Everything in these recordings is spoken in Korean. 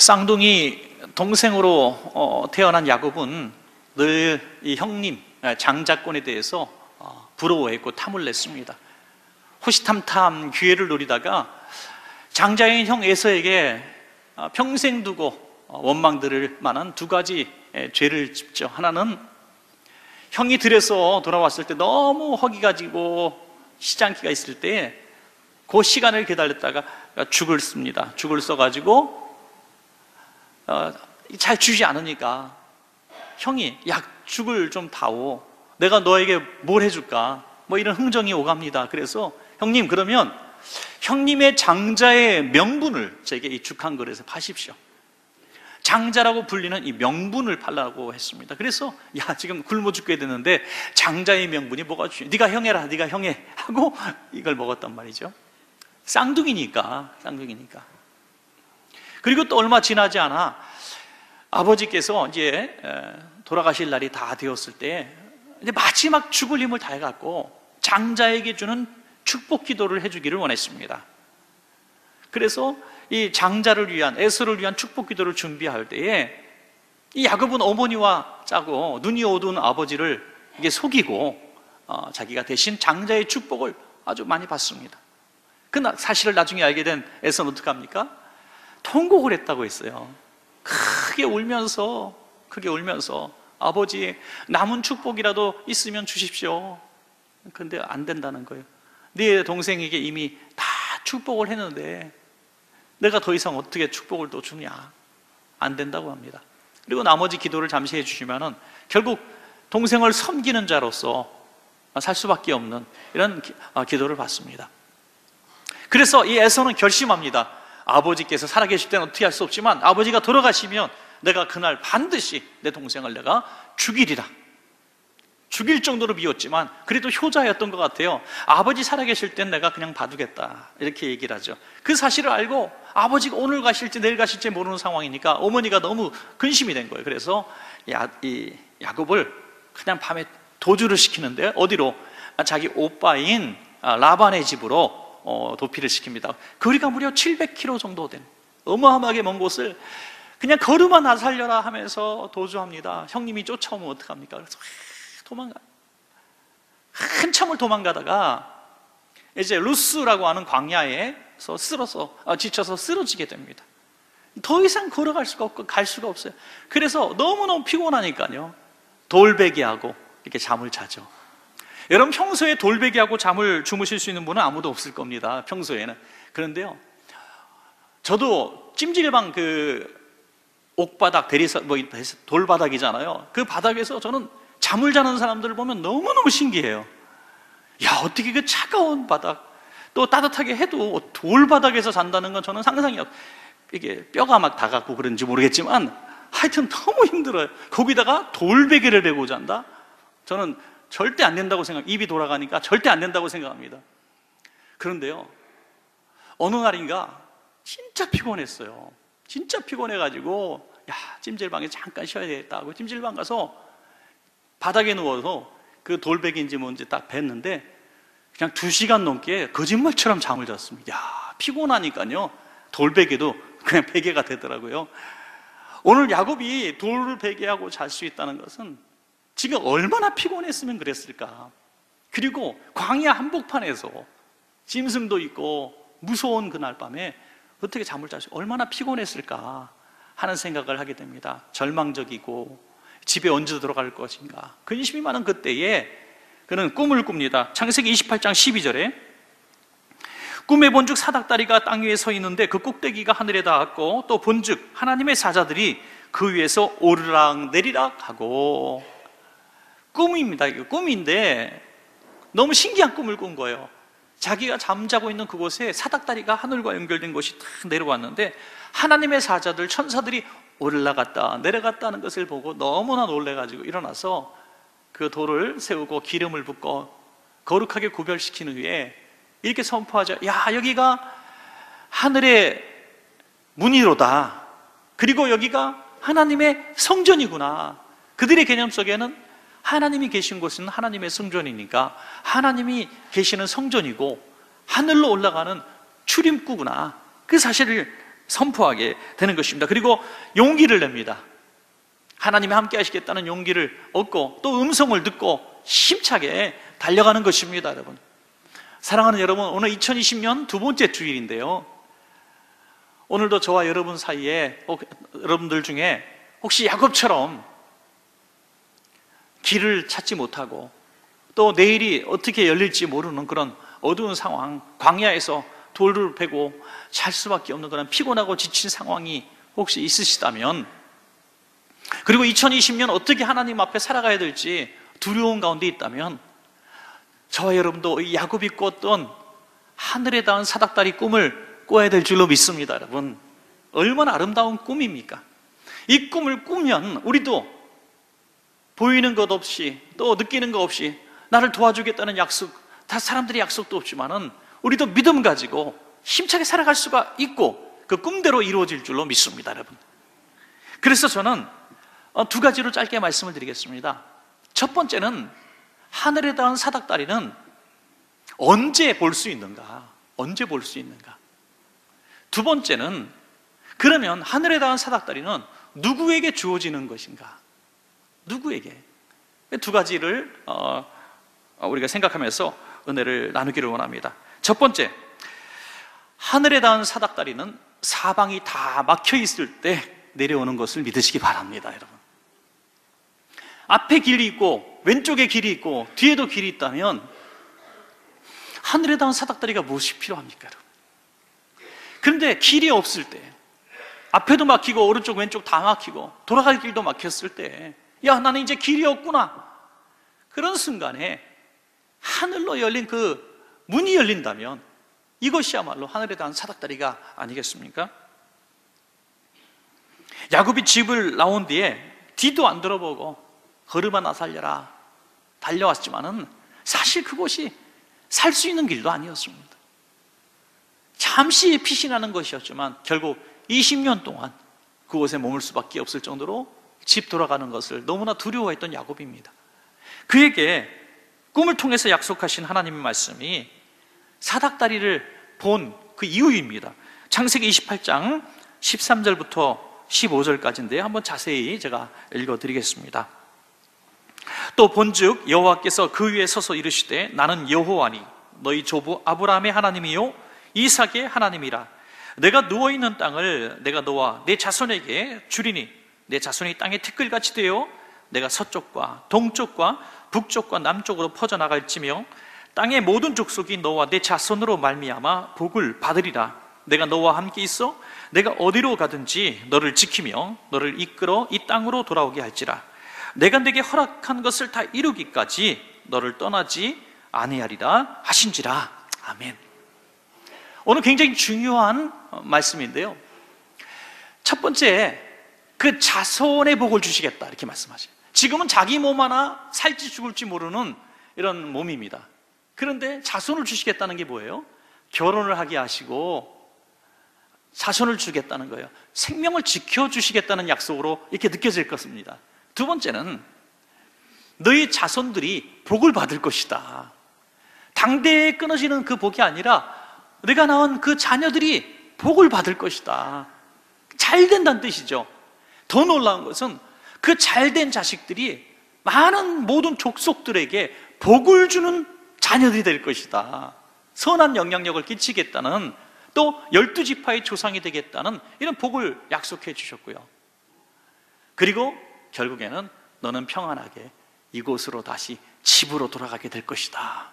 쌍둥이 동생으로 태어난 야곱은 늘 이 형님 장자권에 대해서 부러워했고 탐을 냈습니다. 호시탐탐 기회를 노리다가 장자인 형 에서에게 평생 두고 원망 들을 만한 두 가지 죄를 짓죠. 하나는 형이 들에서 돌아왔을 때 너무 허기가 지고 시장기가 있을 때 그 시간을 기다렸다가 죽을 씁니다. 죽을 써가지고 잘 주지 않으니까 형이 야 죽을 좀 다오, 내가 너에게 뭘 해줄까, 뭐 이런 흥정이 오갑니다. 그래서 형님 그러면 형님의 장자의 명분을 제게 이 죽 한 그릇에 파십시오. 장자라고 불리는 이 명분을 팔라고 했습니다. 그래서 야 지금 굶어 죽게 되는데 장자의 명분이 뭐가 중요해, 네가 형해라, 네가 형해 하고 이걸 먹었단 말이죠. 쌍둥이니까. 그리고 또 얼마 지나지 않아 아버지께서 이제 돌아가실 날이 다 되었을 때 이제 마지막 죽을 힘을 다해갖고 장자에게 주는 축복 기도를 해주기를 원했습니다. 그래서 이 장자를 위한, 에서를 위한 축복 기도를 준비할 때에 이 야곱은 어머니와 짜고 눈이 어두운 아버지를 이게 속이고 자기가 대신 장자의 축복을 아주 많이 받습니다. 그 사실을 나중에 알게 된 에서는 어떡합니까? 통곡을 했다고 했어요. 크게 울면서 아버지 남은 축복이라도 있으면 주십시오. 근데 안 된다는 거예요. 네 동생에게 이미 다 축복을 했는데 내가 더 이상 어떻게 축복을 또 주냐. 안 된다고 합니다. 그리고 나머지 기도를 잠시 해주시면은 결국 동생을 섬기는 자로서 살 수밖에 없는 이런 기도를 받습니다. 그래서 이 에서는 결심합니다. 아버지께서 살아계실 때는 어떻게 할 수 없지만 아버지가 돌아가시면 내가 그날 반드시 내 동생을 내가 죽이리라. 죽일 정도로 미웠지만 그래도 효자였던 것 같아요. 아버지 살아계실 땐 내가 그냥 봐두겠다, 이렇게 얘기를 하죠. 그 사실을 알고 아버지가 오늘 가실지 내일 가실지 모르는 상황이니까 어머니가 너무 근심이 된 거예요. 그래서 이 야곱을 그냥 밤에 도주를 시키는데 어디로? 자기 오빠인 라반의 집으로 도피를 시킵니다. 거리가 무려 700km 정도 된 어마어마하게 먼 곳을 그냥 걸음아 나 살려라 하면서 도주합니다. 형님이 쫓아오면 어떡합니까? 그래서 한참을 도망가다가 이제 루스라고 하는 광야에서 지쳐서 쓰러지게 됩니다. 더 이상 걸어갈 수가 없고 갈 수가 없어요. 그래서 너무너무 피곤하니까요 돌베개하고 이렇게 잠을 자죠. 여러분 평소에 돌베개하고 잠을 주무실 수 있는 분은 아무도 없을 겁니다, 평소에는. 그런데요 저도 찜질방 옥바닥 돌바닥이잖아요. 그 바닥에서 저는 잠을 자는 사람들을 보면 너무너무 신기해요. 야 어떻게 그 차가운 바닥 또 따뜻하게 해도 돌바닥에서 잔다는 건 저는 상상이 이게 뼈가 막 닿았고 그런지 모르겠지만 하여튼 너무 힘들어요. 거기다가 돌베개를 베고 잔다? 저는 절대 안 된다고 입이 돌아가니까 절대 안 된다고 생각합니다. 그런데요 어느 날인가 진짜 피곤했어요. 진짜 피곤해가지고 야 찜질방에 잠깐 쉬어야 되겠다 하고 찜질방 가서 바닥에 누워서 그 돌베개인지 뭔지 딱 뵀는데 그냥 2시간 넘게 거짓말처럼 잠을 잤습니다. 야 피곤하니까요 돌베개도 그냥 베개가 되더라고요. 오늘 야곱이 돌베개하고 잘 수 있다는 것은 지금 얼마나 피곤했으면 그랬을까. 그리고 광야 한복판에서 짐승도 있고 무서운 그날 밤에 어떻게 잠을 잘 수, 얼마나 피곤했을까 하는 생각을 하게 됩니다. 절망적이고 집에 언제 들어갈 것인가 근심이 많은 그때에 그는 꿈을 꿉니다. 창세기 28장 12절에 꿈에 본즉 사닥다리가 땅 위에 서 있는데 그 꼭대기가 하늘에 닿았고 또 본즉 하나님의 사자들이 그 위에서 오르락 내리락 하고. 꿈입니다. 이거 꿈인데 너무 신기한 꿈을 꾼 거예요. 자기가 잠자고 있는 그곳에 사닥다리가 하늘과 연결된 것이 탁 내려왔는데 하나님의 사자들, 천사들이 올라갔다 내려갔다는 것을 보고 너무나 놀래가지고 일어나서 그 돌을 세우고 기름을 붓고 거룩하게 구별시킨 후에 이렇게 선포하죠. 야 여기가 하늘의 문이로다. 그리고 여기가 하나님의 성전이구나. 그들의 개념 속에는 하나님이 계신 곳은 하나님의 성전이니까 하나님이 계시는 성전이고 하늘로 올라가는 출입구구나. 그 사실을 선포하게 되는 것입니다. 그리고 용기를 냅니다. 하나님이 함께 하시겠다는 용기를 얻고 또 음성을 듣고 힘차게 달려가는 것입니다. 여러분, 사랑하는 여러분, 오늘 2020년 두 번째 주일인데요, 오늘도 저와 여러분 사이에, 여러분들 중에 혹시 야곱처럼 길을 찾지 못하고 또 내일이 어떻게 열릴지 모르는 그런 어두운 상황, 광야에서 돌을 베고 잘 수밖에 없는 그런 피곤하고 지친 상황이 혹시 있으시다면, 그리고 2020년 어떻게 하나님 앞에 살아가야 될지 두려운 가운데 있다면, 저와 여러분도 이 야곱이 꿨던 하늘에 닿은 사닥다리 꿈을 꿔야 될 줄로 믿습니다. 여러분, 얼마나 아름다운 꿈입니까? 이 꿈을 꾸면 우리도 보이는 것 없이 또 느끼는 것 없이 나를 도와주겠다는 약속, 다 사람들이 약속도 없지만은 우리도 믿음 가지고 힘차게 살아갈 수가 있고 그 꿈대로 이루어질 줄로 믿습니다. 여러분, 그래서 저는 두 가지로 짧게 말씀을 드리겠습니다. 첫 번째는 하늘에 닿은 사닥다리는 언제 볼 수 있는가? 언제 볼 수 있는가? 두 번째는 그러면 하늘에 닿은 사닥다리는 누구에게 주어지는 것인가? 누구에게? 두 가지를 우리가 생각하면서 은혜를 나누기를 원합니다. 첫 번째, 하늘에 닿은 사닥다리는 사방이 다 막혀 있을 때 내려오는 것을 믿으시기 바랍니다. 여러분, 앞에 길이 있고 왼쪽에 길이 있고 뒤에도 길이 있다면 하늘에 닿은 사닥다리가 무엇이 필요합니까? 여러분? 그런데 길이 없을 때, 앞에도 막히고 오른쪽 왼쪽 다 막히고 돌아갈 길도 막혔을 때, 야, 나는 이제 길이 없구나, 그런 순간에 하늘로 열린 그 문이 열린다면 이것이야말로 하늘에 닿은 사닥다리가 아니겠습니까? 야곱이 집을 나온 뒤에 뒤도 안 돌아보고 걸음 하나 살려라 달려왔지만은 사실 그곳이 살 수 있는 길도 아니었습니다. 잠시 피신하는 것이었지만 결국 20년 동안 그곳에 머물 수밖에 없을 정도로 집 돌아가는 것을 너무나 두려워했던 야곱입니다. 그에게 꿈을 통해서 약속하신 하나님의 말씀이 사닥다리를 본 그 이유입니다. 창세기 28장 13절부터 15절까지인데요, 한번 자세히 제가 읽어드리겠습니다. 또 본즉 여호와께서 그 위에 서서 이르시되 나는 여호와니 너희 조부 아브라함의 하나님이요 이삭의 하나님이라. 내가 누워있는 땅을 내가 너와 내 자손에게 주리니 내 자손이 땅의 티끌같이 되어 내가 서쪽과 동쪽과 북쪽과 남쪽으로 퍼져나갈지며 땅의 모든 족속이 너와 내 자손으로 말미암아 복을 받으리라. 내가 너와 함께 있어 내가 어디로 가든지 너를 지키며 너를 이끌어 이 땅으로 돌아오게 할지라. 내가 내게 허락한 것을 다 이루기까지 너를 떠나지 아니하리라 하신지라. 아멘. 오늘 굉장히 중요한 말씀인데요, 첫 번째, 그 자손의 복을 주시겠다 이렇게 말씀하셔요. 지금은 자기 몸 하나 살지 죽을지 모르는 이런 몸입니다. 그런데 자손을 주시겠다는 게 뭐예요? 결혼을 하게 하시고 자손을 주겠다는 거예요. 생명을 지켜주시겠다는 약속으로 이렇게 느껴질 것입니다. 두 번째는 너희 자손들이 복을 받을 것이다. 당대에 끊어지는 그 복이 아니라 내가 낳은 그 자녀들이 복을 받을 것이다. 잘 된다는 뜻이죠. 더 놀라운 것은 그 잘된 자식들이 많은 모든 족속들에게 복을 주는 자녀들이 될 것이다. 선한 영향력을 끼치겠다는, 또 12지파의 조상이 되겠다는 이런 복을 약속해 주셨고요. 그리고 결국에는 너는 평안하게 이곳으로 다시 집으로 돌아가게 될 것이다.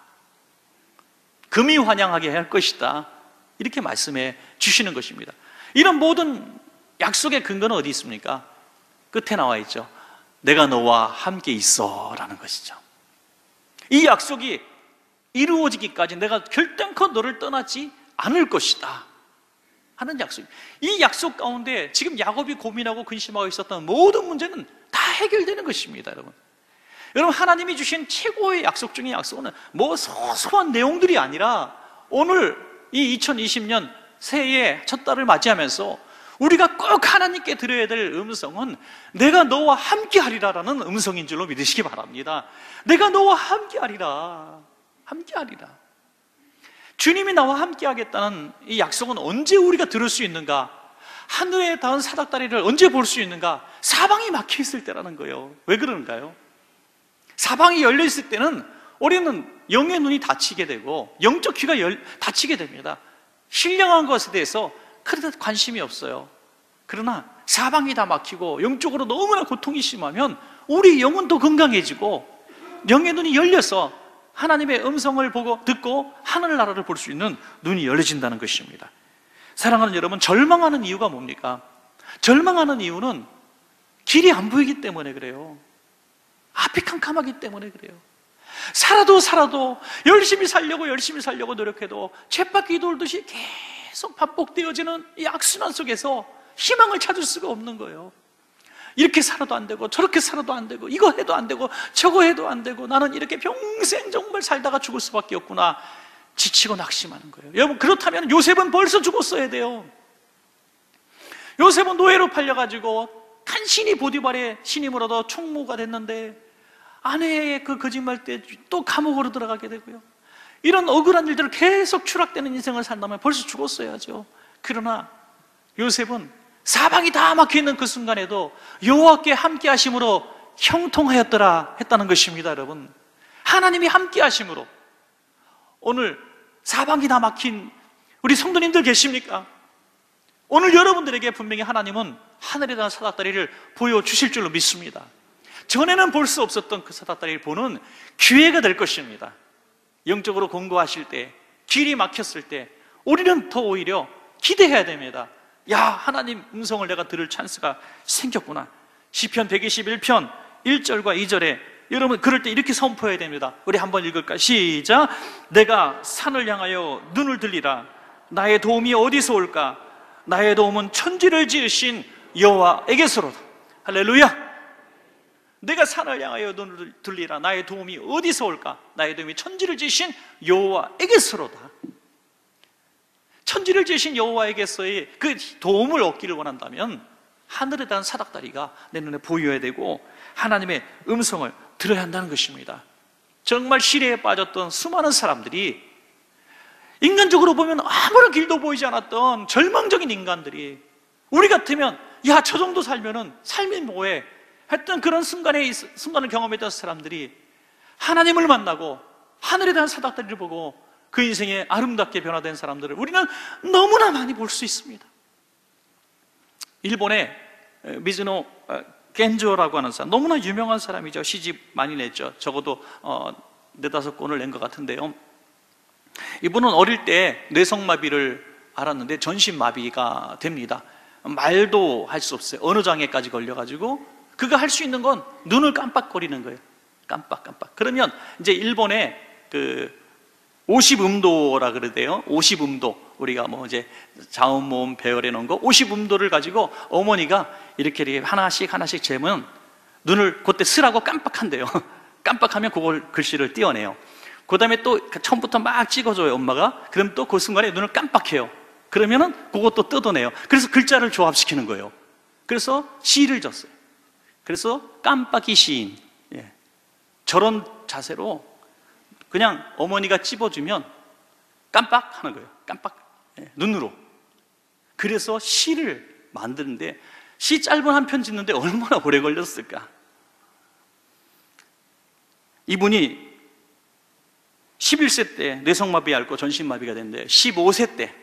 금이 환영하게 할 것이다. 이렇게 말씀해 주시는 것입니다. 이런 모든 약속의 근거는 어디 있습니까? 끝에 나와 있죠. 내가 너와 함께 있어 라는 것이죠. 이 약속이 이루어지기까지 내가 결단코 너를 떠나지 않을 것이다 하는 약속. 이 약속 가운데 지금 야곱이 고민하고 근심하고 있었던 모든 문제는 다 해결되는 것입니다. 여러분, 하나님이 주신 최고의 약속 중의 약속은 뭐 소소한 내용들이 아니라 오늘 이 2020년 새해의 첫 달을 맞이하면서 우리가 꼭 하나님께 드려야 될 음성은 내가 너와 함께 하리라라는 음성인 줄로 믿으시기 바랍니다. 내가 너와 함께 하리라. 함께 하리라. 주님이 나와 함께 하겠다는 이 약속은 언제 우리가 들을 수 있는가? 하늘에 닿은 사닥다리를 언제 볼 수 있는가? 사방이 막혀 있을 때라는 거예요. 왜 그런가요? 사방이 열려 있을 때는 우리는 영의 눈이 닫히게 되고 영적 귀가 닫히게 됩니다. 신령한 것에 대해서 그렇게 관심이 없어요. 그러나 사방이 다 막히고 영적으로 너무나 고통이 심하면 우리 영은 더 건강해지고 영의 눈이 열려서 하나님의 음성을 보고 듣고 하늘나라를 볼 수 있는 눈이 열려진다는 것입니다. 사랑하는 여러분, 절망하는 이유가 뭡니까? 절망하는 이유는 길이 안 보이기 때문에 그래요. 앞이 캄캄하기 때문에 그래요. 살아도 열심히 살려고 노력해도 쳇바퀴 돌듯이 계속 반복되어지는 이 악순환 속에서 희망을 찾을 수가 없는 거예요. 이렇게 살아도 안 되고 저렇게 살아도 안 되고 이거 해도 안 되고 저거 해도 안 되고 나는 이렇게 평생 정말 살다가 죽을 수밖에 없구나, 지치고 낙심하는 거예요. 여러분, 그렇다면 요셉은 벌써 죽었어야 돼요. 요셉은 노예로 팔려가지고 간신히 보디발의 신임을 얻어 총무가 됐는데 아내의 그 거짓말 때 또 감옥으로 들어가게 되고요. 이런 억울한 일들을 계속 추락되는 인생을 산다면 벌써 죽었어야죠. 그러나 요셉은 사방이 다 막혀있는 그 순간에도 여호와께 함께 하심으로 형통하였더라 했다는 것입니다. 여러분, 하나님이 함께 하심으로. 오늘 사방이 다 막힌 우리 성도님들 계십니까? 오늘 여러분들에게 분명히 하나님은 하늘에 대한 사닥다리를 보여주실 줄로 믿습니다. 전에는 볼 수 없었던 그 사닥다리를 보는 기회가 될 것입니다. 영적으로 공고하실 때, 길이 막혔을 때 우리는 더 오히려 기대해야 됩니다. 야, 하나님 음성을 내가 들을 찬스가 생겼구나. 시편 121편 1절과 2절에 여러분, 그럴 때 이렇게 선포해야 됩니다. 우리 한번 읽을까? 시작. 내가 산을 향하여 눈을 들리라. 나의 도움이 어디서 올까? 나의 도움은 천지를 지으신 여호와에게서로다. 할렐루야. 내가 산을 향하여 눈을 들리라. 나의 도움이 어디서 올까? 나의 도움이 천지를 지으신 여호와에게서로다. 천지를 지으신 여호와에게서의 그 도움을 얻기를 원한다면 하늘에 대한 사닥다리가 내 눈에 보여야 되고 하나님의 음성을 들어야 한다는 것입니다. 정말 시래에 빠졌던 수많은 사람들이, 인간적으로 보면 아무런 길도 보이지 않았던 절망적인 인간들이, 우리 같으면 야, 저 정도 살면은 삶이 뭐해 했던 그런 순간을 경험했던 사람들이 하나님을 만나고 하늘에 대한 사닥다리를 보고 그 인생에 아름답게 변화된 사람들을 우리는 너무나 많이 볼 수 있습니다. 일본의 미즈노 겐조라고 하는 사람, 너무나 유명한 사람이죠. 시집 많이 냈죠. 적어도 4-5권을 낸 것 같은데요. 이분은 어릴 때 뇌성마비를 앓았는데 전신마비가 됩니다. 말도 할 수 없어요. 언어 장애까지 걸려가지고 그가 할 수 있는 건 눈을 깜빡거리는 거예요. 깜빡. 그러면 이제 일본의 그 50음도라 그러대요. 50음도. 우리가 뭐 이제 자음모음 배열해 놓은 거 50음도를 가지고 어머니가 이렇게 하나씩 재면 눈을 그때 쓰라고 깜빡한대요. 깜빡하면 그걸 글씨를 띄어내요. 그 다음에 또 처음부터 막 찍어줘요, 엄마가. 그럼 또 그 순간에 눈을 깜빡해요. 그러면은 그것도 뜯어내요. 그래서 글자를 조합시키는 거예요. 그래서 시를 졌어요. 그래서 깜빡이 시인. 예. 저런 자세로 그냥 어머니가 찝어주면 깜빡 하는 거예요. 깜빡. 예. 눈으로. 그래서 시를 만드는데, 시 짧은 한 편 짓는데 얼마나 오래 걸렸을까? 이분이 11세 때 뇌성마비 앓고 전신마비가 됐는데 15세 때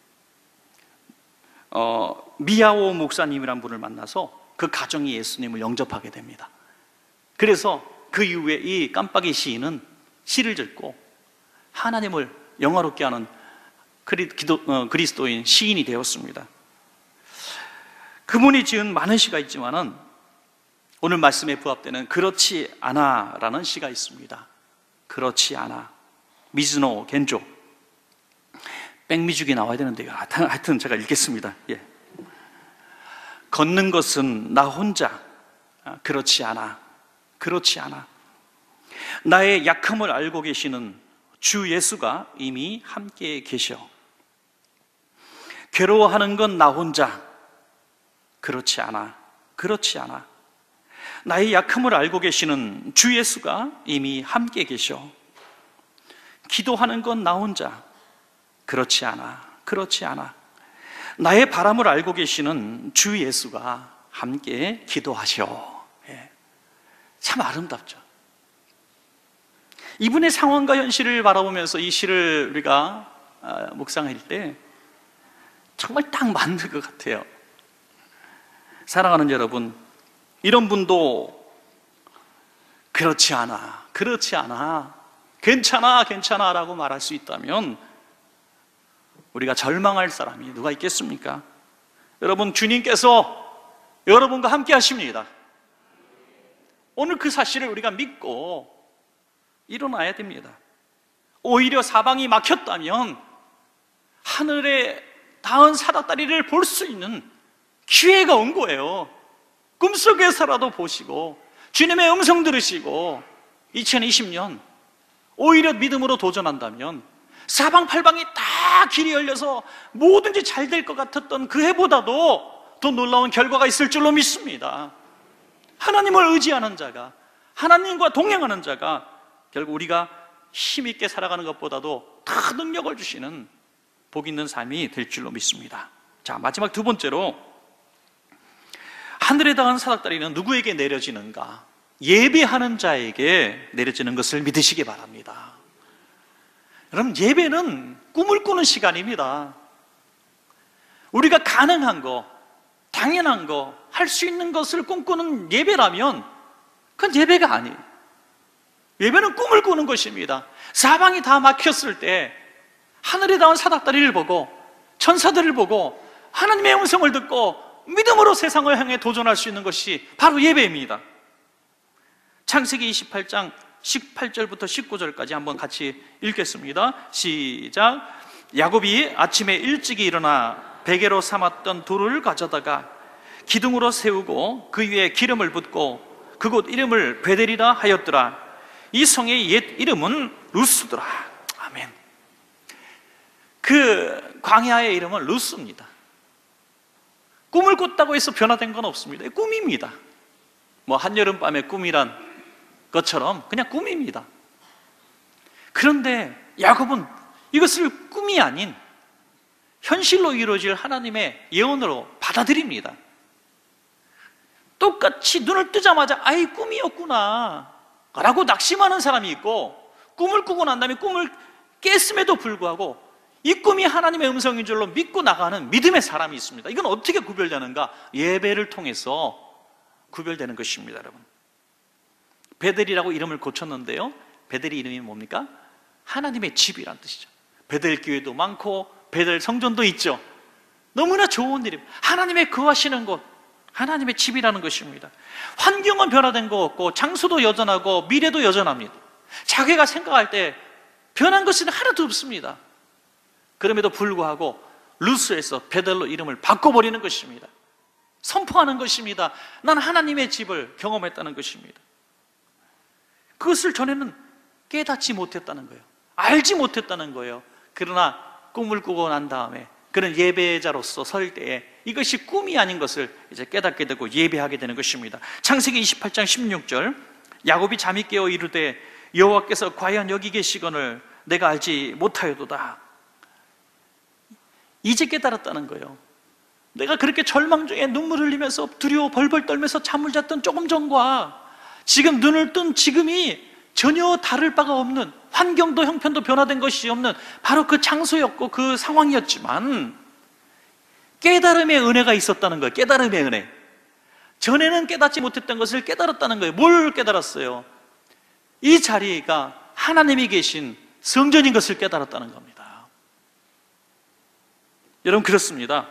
미야오 목사님이란 분을 만나서 그 가정이 예수님을 영접하게 됩니다. 그래서 그 이후에 이 깜빡이 시인은 시를 짓고 하나님을 영화롭게 하는 그리스도인 시인이 되었습니다. 그분이 지은 많은 시가 있지만은 오늘 말씀에 부합되는 그렇지 않아 라는 시가 있습니다. 그렇지 않아. 미즈노 겐조. 백미죽이 나와야 되는데요. 하여튼 제가 읽겠습니다. 예. 걷는 것은 나 혼자. 그렇지 않아. 그렇지 않아. 나의 약함을 알고 계시는 주 예수가 이미 함께 계셔. 괴로워하는 건 나 혼자. 그렇지 않아. 그렇지 않아. 나의 약함을 알고 계시는 주 예수가 이미 함께 계셔. 기도하는 건 나 혼자. 그렇지 않아. 그렇지 않아. 나의 바람을 알고 계시는 주 예수가 함께 기도하셔. 참 아름답죠. 이분의 상황과 현실을 바라보면서 이 시를 우리가 묵상할 때 정말 딱 맞는 것 같아요. 사랑하는 여러분, 이런 분도 그렇지 않아, 그렇지 않아, 괜찮아, 괜찮아 라고 말할 수 있다면 우리가 절망할 사람이 누가 있겠습니까? 여러분, 주님께서 여러분과 함께 하십니다. 오늘 그 사실을 우리가 믿고 일어나야 됩니다. 오히려 사방이 막혔다면 하늘에 닿은 사닥다리를 볼 수 있는 기회가 온 거예요. 꿈속에서라도 보시고 주님의 음성 들으시고 2020년 오히려 믿음으로 도전한다면 사방팔방이 다 길이 열려서 뭐든지 잘 될 것 같았던 그 해보다도 더 놀라운 결과가 있을 줄로 믿습니다. 하나님을 의지하는 자가, 하나님과 동행하는 자가 결국 우리가 힘있게 살아가는 것보다도 더 능력을 주시는 복 있는 삶이 될 줄로 믿습니다. 자, 마지막 두 번째로, 하늘에 닿은 사닥다리는 누구에게 내려지는가? 예배하는 자에게 내려지는 것을 믿으시기 바랍니다. 여러분, 예배는 꿈을 꾸는 시간입니다. 우리가 가능한 거, 당연한 거, 할 수 있는 것을 꿈꾸는 예배라면 그건 예배가 아니에요. 예배는 꿈을 꾸는 것입니다. 사방이 다 막혔을 때 하늘에 닿은 사닥다리를 보고 천사들을 보고 하나님의 음성을 듣고 믿음으로 세상을 향해 도전할 수 있는 것이 바로 예배입니다. 창세기 28장 18절부터 19절까지 한번 같이 읽겠습니다. 시작. 야곱이 아침에 일찍이 일어나 베개로 삼았던 돌을 가져다가 기둥으로 세우고 그 위에 기름을 붓고 그곳 이름을 베델이라 하였더라. 이 성의 옛 이름은 루스더라. 아멘. 그 광야의 이름은 루스입니다. 꿈을 꿨다고 해서 변화된 건 없습니다. 꿈입니다. 뭐 한여름밤의 꿈이란 것처럼 그냥 꿈입니다. 그런데 야곱은 이것을 꿈이 아닌 현실로 이루어질 하나님의 예언으로 받아들입니다. 똑같이 눈을 뜨자마자 아이 꿈이었구나 라고 낙심하는 사람이 있고, 꿈을 꾸고 난 다음에 꿈을 깼음에도 불구하고 이 꿈이 하나님의 음성인 줄로 믿고 나가는 믿음의 사람이 있습니다. 이건 어떻게 구별되는가? 예배를 통해서 구별되는 것입니다. 여러분, 베델이라고 이름을 고쳤는데요, 베델이 이름이 뭡니까? 하나님의 집이란 뜻이죠. 베델 교회도 많고 베델 성전도 있죠. 너무나 좋은 이름, 하나님의 거하시는 곳, 하나님의 집이라는 것입니다. 환경은 변화된 거 없고 장소도 여전하고 미래도 여전합니다. 자기가 생각할 때 변한 것은 하나도 없습니다. 그럼에도 불구하고 루스에서 베델로 이름을 바꿔버리는 것입니다. 선포하는 것입니다. 난 하나님의 집을 경험했다는 것입니다. 그것을 전에는 깨닫지 못했다는 거예요. 알지 못했다는 거예요. 그러나 꿈을 꾸고 난 다음에 그런 예배자로서 설 때에 이것이 꿈이 아닌 것을 이제 깨닫게 되고 예배하게 되는 것입니다. 창세기 28장 16절, 야곱이 잠이 깨어 이르되 여호와께서 과연 여기 계시거늘 내가 알지 못하여도다. 이제 깨달았다는 거예요. 내가 그렇게 절망 중에 눈물 흘리면서 두려워 벌벌 떨면서 잠을 잤던 조금 전과 지금 눈을 뜬 지금이 전혀 다를 바가 없는, 환경도 형편도 변화된 것이 없는 바로 그 장소였고 그 상황이었지만 깨달음의 은혜가 있었다는 거예요. 깨달음의 은혜. 전에는 깨닫지 못했던 것을 깨달았다는 거예요. 뭘 깨달았어요? 이 자리가 하나님이 계신 성전인 것을 깨달았다는 겁니다. 여러분, 그렇습니다.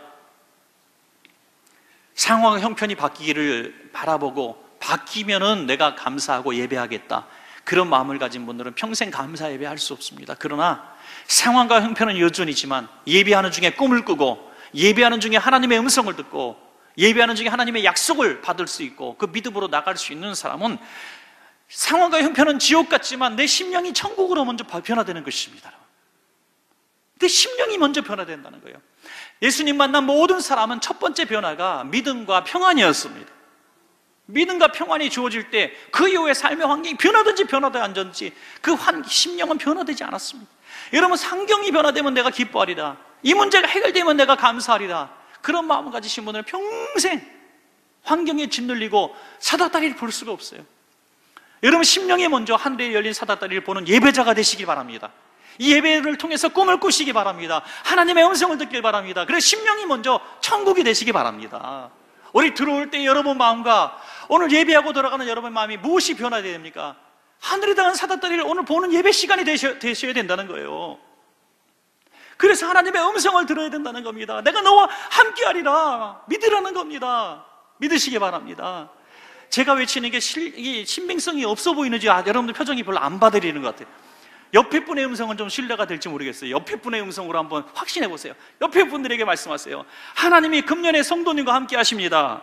상황 형편이 바뀌기를 바라보고 바뀌면은 내가 감사하고 예배하겠다, 그런 마음을 가진 분들은 평생 감사 예배할 수 없습니다. 그러나 상황과 형편은 여전이지만 예배하는 중에 꿈을 꾸고 예배하는 중에 하나님의 음성을 듣고 예배하는 중에 하나님의 약속을 받을 수 있고 그 믿음으로 나갈 수 있는 사람은 상황과 형편은 지옥 같지만 내 심령이 천국으로 먼저 변화되는 것입니다. 내 심령이 먼저 변화된다는 거예요. 예수님 만난 모든 사람은 첫 번째 변화가 믿음과 평안이었습니다. 믿음과 평안이 주어질 때 그 이후에 삶의 환경이 변하든지 변화되지 않든지 그 심령은 변화되지 않았습니다. 여러분, 상경이 변화되면 내가 기뻐하리라, 이 문제가 해결되면 내가 감사하리라, 그런 마음을 가지신 분은 평생 환경에 짓눌리고 사닥다리를 볼 수가 없어요. 여러분, 심령에 먼저 하늘에 열린 사닥다리를 보는 예배자가 되시기 바랍니다. 이 예배를 통해서 꿈을 꾸시기 바랍니다. 하나님의 음성을 듣길 바랍니다. 그래서 심령이 먼저 천국이 되시기 바랍니다. 우리 들어올 때 여러분 마음과 오늘 예배하고 돌아가는 여러분 마음이 무엇이 변화되어야 됩니까? 하늘에 닿은 사닥다리를 오늘 보는 예배 시간이 되셔야 된다는 거예요. 그래서 하나님의 음성을 들어야 된다는 겁니다. 내가 너와 함께하리라 믿으라는 겁니다. 믿으시기 바랍니다. 제가 외치는 게 신빙성이 없어 보이는지 여러분들 표정이 별로 안 받아들이는 것 같아요. 옆에 분의 음성은 좀 신뢰가 될지 모르겠어요. 옆에 분의 음성으로 한번 확신해 보세요. 옆에 분들에게 말씀하세요. 하나님이 금년에 성도님과 함께 하십니다.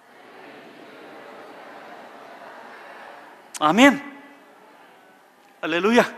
아멘. 할렐루야.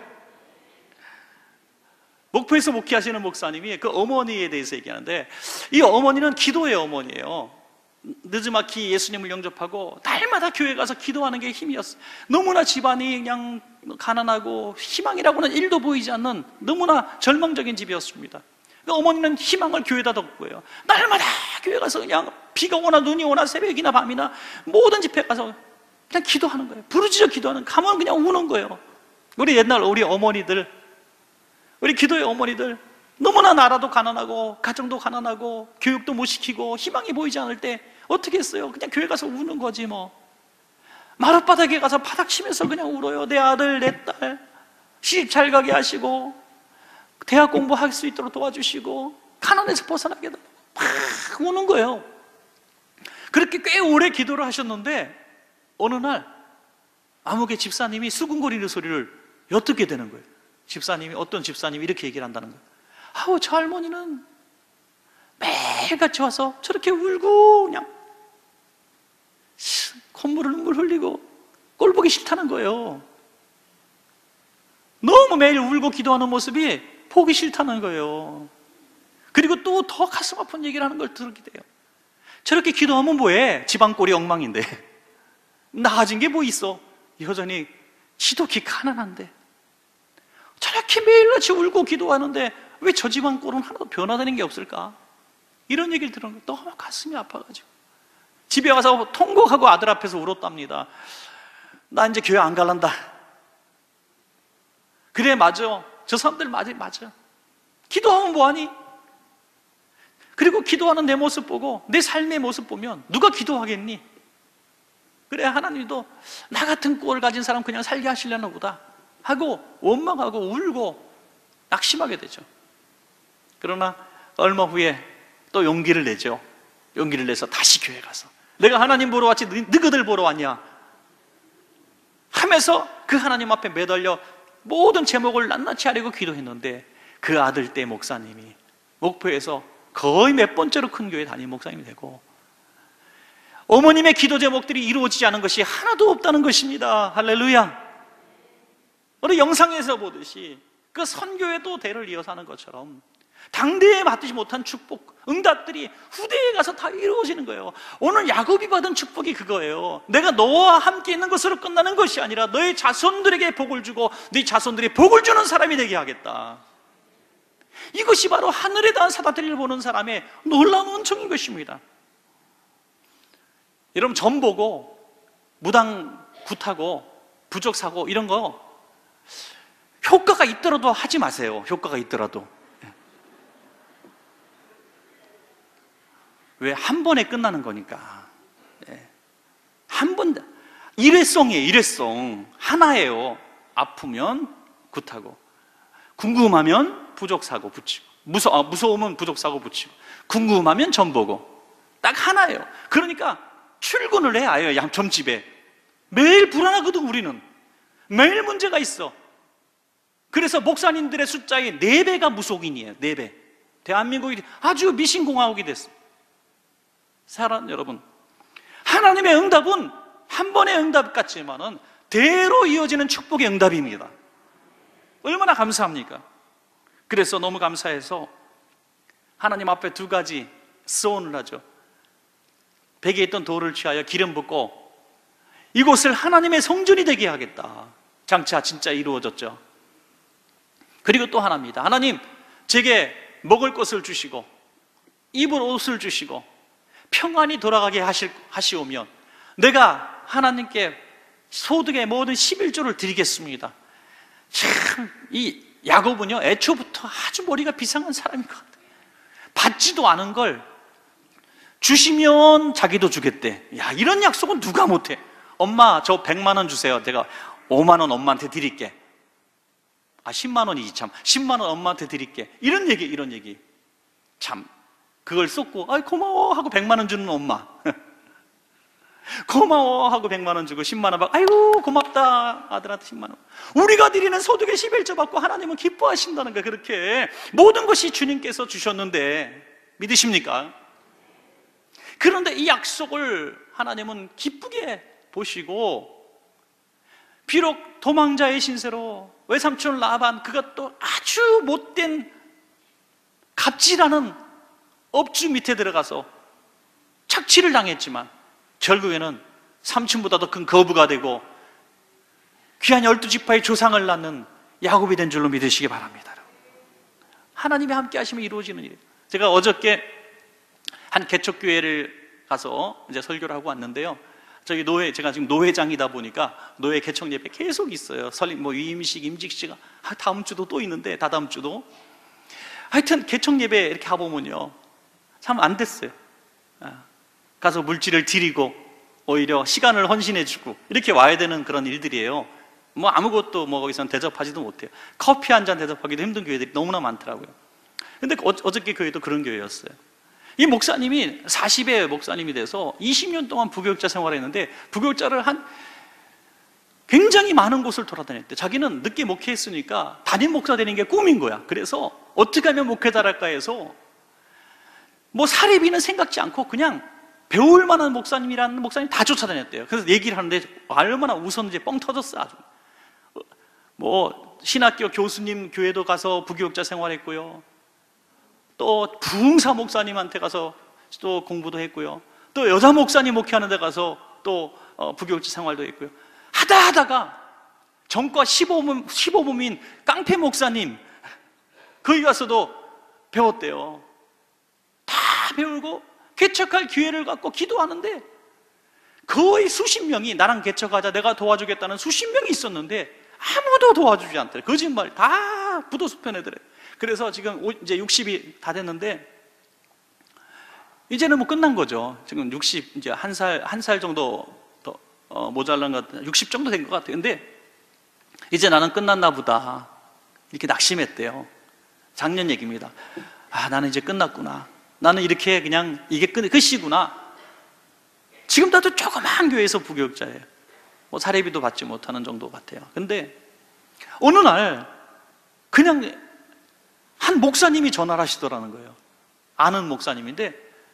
목포에서 목회하시는 목사님이 그 어머니에 대해서 얘기하는데, 이 어머니는 기도의 어머니예요. 늦지막히 예수님을 영접하고 날마다 교회 가서 기도하는 게 힘이었어요. 너무나 집안이 그냥 가난하고 희망이라고는 1도 보이지 않는 너무나 절망적인 집이었습니다. 어머니는 희망을 교회에다 뒀고요. 날마다 교회 가서 그냥 비가 오나 눈이 오나 새벽이나 밤이나 모든 집회 가서 그냥 기도하는 거예요. 부르짖어 기도하는, 가면 그냥 우는 거예요. 우리 옛날 우리 어머니들, 우리 기도의 어머니들, 너무나 나라도 가난하고 가정도 가난하고 교육도 못 시키고 희망이 보이지 않을 때 어떻게 했어요? 그냥 교회 가서 우는 거지 뭐. 마룻바닥에 가서 바닥 치면서 그냥 울어요. 내 아들, 내 딸 시집 잘 가게 하시고 대학 공부할 수 있도록 도와주시고 가난에서 벗어나게 막 우는 거예요. 그렇게 꽤 오래 기도를 하셨는데 어느 날 아무개 집사님이 수근거리는 소리를 엿듣게 되는 거예요. 어떤 집사님이 이렇게 얘기를 한다는 거예요. 아우, 저 할머니는 매일같이 와서 저렇게 울고 그냥 콧물을 눈물 흘리고 꼴 보기 싫다는 거예요. 너무 매일 울고 기도하는 모습이 보기 싫다는 거예요. 그리고 또 더 가슴 아픈 얘기를 하는 걸 들게 돼요. 저렇게 기도하면 뭐해? 집안 꼴이 엉망인데 나아진 게 뭐 있어? 여전히 지독히 가난한데 저렇게 매일같이 울고 기도하는데 왜 저 집안 꼴은 하나도 변화되는 게 없을까? 이런 얘기를 들은 거 너무 가슴이 아파가지고 집에 와서 통곡하고 아들 앞에서 울었답니다. 나 이제 교회 안 갈란다. 그래, 맞아. 저 사람들 맞아. 기도하면 뭐하니? 그리고 기도하는 내 모습 보고 내 삶의 모습 보면 누가 기도하겠니? 그래, 하나님도 나 같은 꼴 가진 사람 그냥 살게 하시려나 보다 하고 원망하고 울고 낙심하게 되죠. 그러나 얼마 후에 또 용기를 내죠. 용기를 내서 다시 교회 가서 내가 하나님 보러 왔지 너희들 보러 왔냐 하면서 그 하나님 앞에 매달려 모든 제목을 낱낱이 하려고 기도했는데 그 아들 때 목사님이 목포에서 거의 몇 번째로 큰 교회 담임 목사님이 되고 어머님의 기도 제목들이 이루어지지 않은 것이 하나도 없다는 것입니다. 할렐루야. 우리 영상에서 보듯이 그 선교에도 대를 이어서 하는 것처럼 당대에 받지 못한 축복, 응답들이 후대에 가서 다 이루어지는 거예요. 오늘 야곱이 받은 축복이 그거예요. 내가 너와 함께 있는 것으로 끝나는 것이 아니라 너의 자손들에게 복을 주고 네 자손들이 복을 주는 사람이 되게 하겠다. 이것이 바로 하늘에 닿은 사닥다리를 보는 사람의 놀라운 은총인 것입니다. 여러분, 점 보고 무당 굿하고 부적 사고 이런 거 효과가 있더라도 하지 마세요. 효과가 있더라도. 왜? 한 번에 끝나는 거니까. 한 번, 일회성이에요. 일회성 하나예요. 아프면 굿하고 궁금하면 부적 사고 붙이고 무서우면 부적 사고 붙이고 궁금하면 점 보고 딱 하나예요. 그러니까 출근을 해야 해요. 점집에 매일 불안하거든. 우리는 매일 문제가 있어. 그래서 목사님들의 숫자의 4배가 무속인이에요. 4배. 대한민국이 아주 미신공화국이 됐어요. 사랑 여러분, 하나님의 응답은 한 번의 응답 같지만은 대로 이어지는 축복의 응답입니다. 얼마나 감사합니까? 그래서 너무 감사해서 하나님 앞에 2가지 소원을 하죠. 벽에 있던 돌을 취하여 기름 붓고 이곳을 하나님의 성전이 되게 하겠다. 장차 진짜 이루어졌죠. 그리고 또 하나입니다. 하나님, 제게 먹을 것을 주시고 입을 옷을 주시고 평안히 돌아가게 하시오면 내가 하나님께 소득의 모든 11조를 드리겠습니다. 참, 이 야곱은요, 애초부터 아주 머리가 비상한 사람인 것 같아요. 받지도 않은 걸 주시면 자기도 주겠대. 야, 이런 약속은 누가 못해? 엄마, 저 100만 원 주세요. 내가 5만 원 엄마한테 드릴게. 10만 원이지 참. 10만 원 엄마한테 드릴게. 이런 얘기. 참, 그걸 쏟고, 고마워 하고 100만 원 주는 엄마. 고마워 하고 100만 원 주고 10만 원 받고, 아이고 고맙다 아들한테 10만 원. 우리가 드리는 소득의 11조 받고 하나님은 기뻐하신다는 거야. 그렇게 모든 것이 주님께서 주셨는데 믿으십니까? 그런데 이 약속을 하나님은 기쁘게 보시고, 비록 도망자의 신세로 외삼촌 라반, 그것도 아주 못된 갑질하는 업주 밑에 들어가서 착취를 당했지만 결국에는 삼촌보다 더 큰 거부가 되고 귀한 12지파의 조상을 낳는 야곱이 된 줄로 믿으시기 바랍니다. 하나님이 함께 하시면 이루어지는 일이에요. 제가 어저께 한 개척교회를 가서 이제 설교를 하고 왔는데요. 저기 제가 지금 노회장이다 보니까 노회 개척 예배 계속 있어요. 설립, 위임식, 임직식, 다음 주도 또 있는데, 다다음 주도. 하여튼 개척 예배 이렇게 가보면요, 참 안 됐어요. 가서 물질을 드리고 오히려 시간을 헌신해주고 이렇게 와야 되는 그런 일들이에요. 아무것도 거기서는 대접하지도 못해요. 커피 한 잔 대접하기도 힘든 교회들이 너무나 많더라고요. 근데 어저께 교회도 그런 교회였어요. 이 목사님이 40의 목사님이 돼서 20년 동안 부교육자 생활했는데, 부교육자를 굉장히 많은 곳을 돌아다녔대. 자기는 늦게 목회했으니까 담임 목사 되는 게 꿈인 거야. 그래서 어떻게 하면 목회 잘할까 해서 사례비는 생각지 않고 그냥 배울 만한 목사님이라는 목사님 다 쫓아다녔대요. 그래서 얘기를 하는데 얼마나 웃었는지 뻥 터졌어. 아주 신학교 교수님 교회도 가서 부교육자 생활했고요, 또 부흥사 목사님한테 가서 또 공부도 했고요, 또 여자 목사님 목회하는 데 가서 또 부교육자 생활도 했고요. 하다가 전과 시범인 깡패 목사님 거기 가서도 배웠대요. 다 배우고 개척할 기회를 갖고 기도하는데 거의 수십 명이 나랑 개척하자, 내가 도와주겠다는 수십 명이 있었는데 아무도 도와주지 않더래. 거짓말 다 부도수편 애들에. 그래서 지금 이제 60이 다 됐는데 이제는 끝난 거죠. 지금 60, 이제 한 살 정도 더 모자란 것 같아요. 60 정도 된 것 같아요. 근데 이제 나는 끝났나 보다 이렇게 낙심했대요. 작년 얘기입니다. 나는 이제 끝났구나. 나는 이렇게 그냥 이게 끝이구나. 지금 나도 조그만 교회에서 부교육자예요. 사례비도 받지 못하는 정도 같아요. 근데 어느 날 그냥 한 목사님이 전화를 하시더라는 거예요. 아는 목사님인데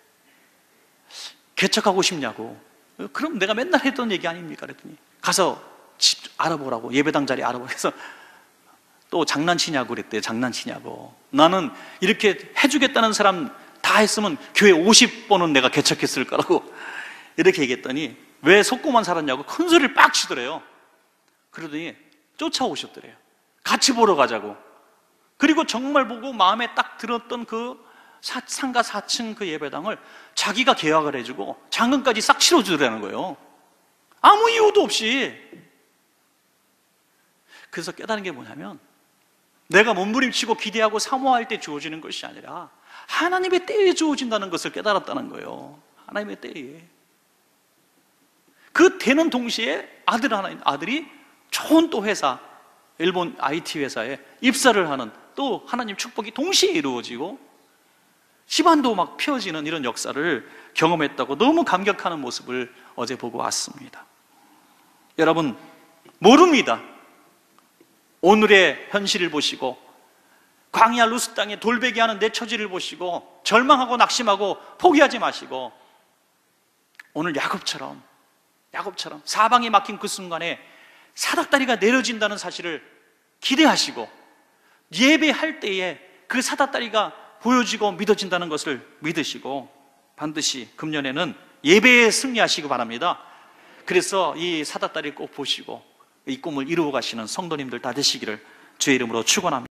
개척하고 싶냐고. 그럼 내가 맨날 했던 얘기 아닙니까? 그랬더니 가서 집 알아보라고, 예배당 자리 알아보라고 해서 또 장난치냐고 그랬대요. 장난치냐고. 나는 이렇게 해주겠다는 사람 다 했으면 교회 50번은 내가 개척했을 거라고 이렇게 얘기했더니 왜 속고만 살았냐고 큰 소리를 빡 치더래요. 그러더니 쫓아오셨더래요. 같이 보러 가자고. 그리고 정말 보고 마음에 딱 들었던 그 상가 4층 그 예배당을 자기가 계약을 해주고 잔금까지 싹 치러주더라는 거예요. 아무 이유도 없이. 그래서 깨달은 게 뭐냐면, 내가 몸부림치고 기대하고 사모할 때 주어지는 것이 아니라 하나님의 때에 주어진다는 것을 깨달았다는 거예요. 하나님의 때에. 그 되는 동시에 아들이 좋은 또 회사, 일본 IT 회사에 입사를 하는, 또 하나님 축복이 동시에 이루어지고 집안도 막 펴지는 이런 역사를 경험했다고 너무 감격하는 모습을 어제 보고 왔습니다. 여러분, 모릅니다. 오늘의 현실을 보시고 광야 루스 땅에 돌베개하는 내 처지를 보시고 절망하고 낙심하고 포기하지 마시고, 오늘 야곱처럼 사방이 막힌 그 순간에 사닥다리가 내려진다는 사실을 기대하시고 예배할 때에 그 사닥다리가 보여지고 믿어진다는 것을 믿으시고 반드시 금년에는 예배에 승리하시기 바랍니다. 그래서 이 사닥다리를 꼭 보시고 이 꿈을 이루어 가시는 성도님들 다 되시기를 주의 이름으로 축원합니다.